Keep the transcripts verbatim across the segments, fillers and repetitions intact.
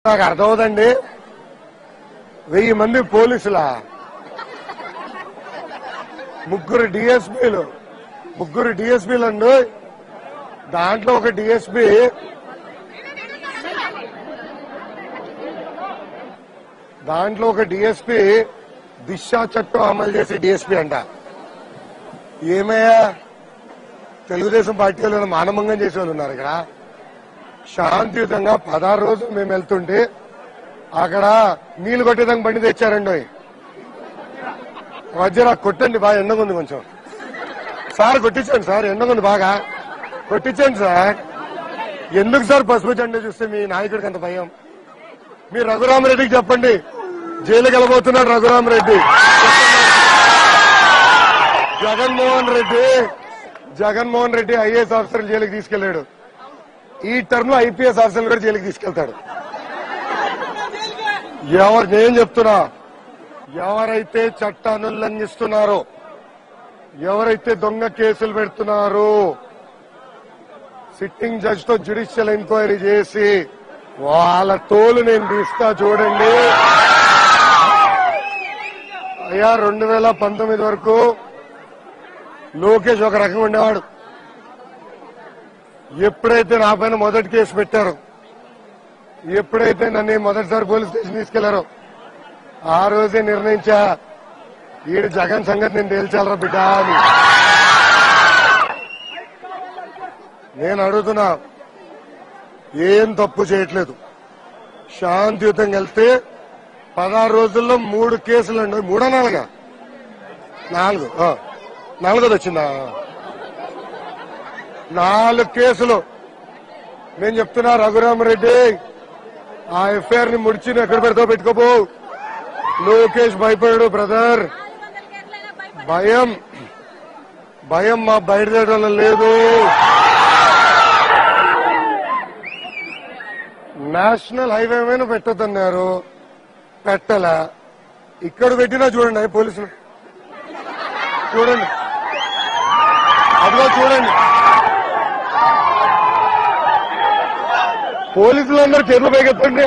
నాకు అర్థమవుదండి. వెయ్యి మంది పోలీసుల ముగ్గురు డిఎస్పీలు ముగ్గురు డిఎస్పీలు అండి. దాంట్లో ఒక డిఎస్పీ దాంట్లో ఒక డిఎస్పీ దిశ చట్టం అమలు చేసే డిఎస్పీ అంట. ఏమయ్యా, తెలుగుదేశం పార్టీ వాళ్ళు మానభంగం చేసే వాళ్ళు ఉన్నారు ఇక్కడ. శాంతియుతంగా పదహారు రోజులు మేము వెళ్తుంటే అక్కడ నీళ్లు కొట్టేదానికి బండి తెచ్చారండి. మధ్యలో కొట్టండి, బాగా ఎండగుంది కొంచెం. సార్ కొట్టించండి సార్, ఎండగుంది బాగా కొట్టించండి సార్. ఎందుకు సార్ పసుపు జెండా చూస్తే మీ నాయకుడికి అంత భయం? మీరు రఘురామరెడ్డికి చెప్పండి, జైలుకి వెళ్ళబోతున్నాడు రఘురామరెడ్డి. జగన్మోహన్ రెడ్డి జగన్మోహన్ రెడ్డి ఐఏఎస్ ఆఫీసర్లు జైలుకి తీసుకెళ్లాడు. ఈ టర్మ్ లో ఐపీఎస్ ఆఫీసర్లు కూడా జైలుకి తీసుకెళ్తాడు. ఎవరు, నేను చెప్తున్నా, ఎవరైతే చట్టాన్ని ఉల్లంఘిస్తున్నారో, ఎవరైతే దొంగ కేసులు పెడుతున్నారో, సిట్టింగ్ జడ్జ్ తో జ్యుడిషియల్ ఎంక్వైరీ చేసి వాళ్ళ తోలు నేను తీస్తా చూడండి. అయ్యా, రెండు వేల పంతొమ్మిది వరకు లోకేష్ ఒక రకంగా ఉండేవాడు. ఎప్పుడైతే నా పైన మొదటి కేసు పెట్టారో, ఎప్పుడైతే నన్ను మొదటిసారి పోలీస్ స్టేషన్ తీసుకెళ్లారో, ఆ రోజే నిర్ణయించా, ఈడు జగన్ సంగతి నేను తేల్చాలరా బిడ్డ అని. నేను అడుగుతున్నా, ఏం తప్పు చేయట్లేదు, శాంతియుతంగా వెళ్తే పదహారు రోజుల్లో మూడు కేసులు అండి. మూడో నాలుగా నాలుగు నాలుగోది వచ్చిందా? నాలుగు కేసులు. నేను చెప్తున్నా, రఘురామరెడ్డి ఆ ఎఫ్ఐఆర్ ని ముడిచి ఎక్కడ పెడతావు పెట్టుకోపో. లోకేష్ భయపడు బ్రదర్. భయం భయం మా బయటదేయడం లేదు. నేషనల్ హైవే మీద పెట్టొద్దన్నారు, పెట్టలా. ఇక్కడ పెట్టినా చూడండి పోలీసులు, చూడండి అదిగో చూడండి. పోలీసులందరూ చేతులు పైకెత్తండి.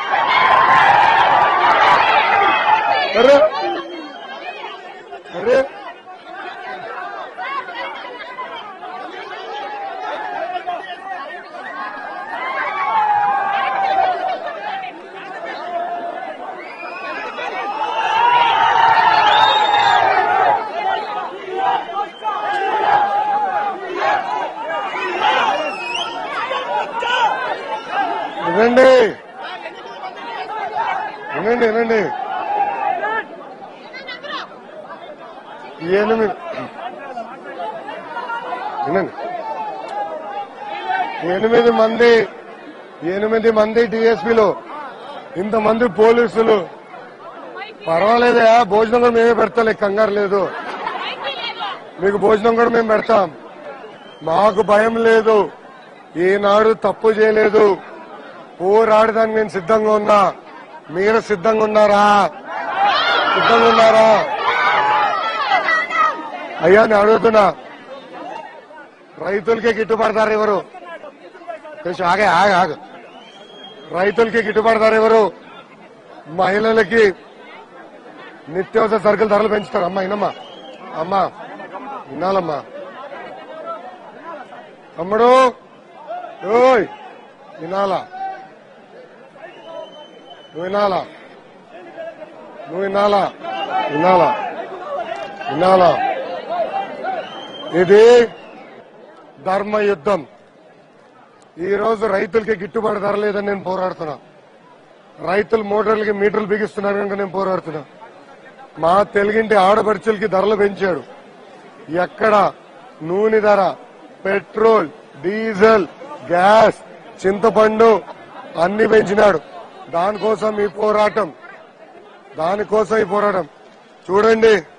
అరే అరే వినండి వినండి వినండి ఎనిమిది వినండి ఎనిమిది మంది ఎనిమిది మంది డిఎస్పీలు, ఇంతమంది పోలీసులు. పర్వాలేదా, భోజనం కూడా మేమే పెడతాం, కంగారు లేదు. మీకు భోజనం కూడా మేము పెడతాం, మాకు భయం లేదు. ఈనాడు తప్పు చేయలేదు, పోరాడడానికి నేను సిద్ధంగా ఉన్నా. మీరు సిద్ధంగా ఉన్నారా? సిద్ధంగా ఉన్నారా? అయ్యా, నేను అడుగుతున్నా, రైతులకే గిట్టుబడతారు ఎవరు? ఆగే ఆగ ఆగ రైతులకి గిట్టుబడతారు ఎవరు? మహిళలకి నిత్యావసర సరుకుల ధరలు పెంచుతారు. అమ్మా ఇనమ్మా, అమ్మా వినాలమ్మా. అమ్మడు ఓయ్ వినాలా, నువ్వు వినాలా, నువ్వు వినాలా, వినాలా వినాలా. ఇది ధర్మ యుద్ధం. ఈ రోజు రైతులకి గిట్టుబాటు ధర లేదని నేను పోరాడుతున్నా. రైతులు మోటార్లకి మీటర్లు బిగిస్తున్నారు కనుక నేను పోరాడుతున్నా. మా తెలుగింటి ఆడపడుచులకి ధరలు పెంచాడు. ఎక్కడ నూనె ధర, పెట్రోల్, డీజిల్, గ్యాస్, చింతపండు అన్ని పెంచినాడు. దానికోసం ఈ పోరాటం, దానికోసం ఈ పోరాటం. చూడండి,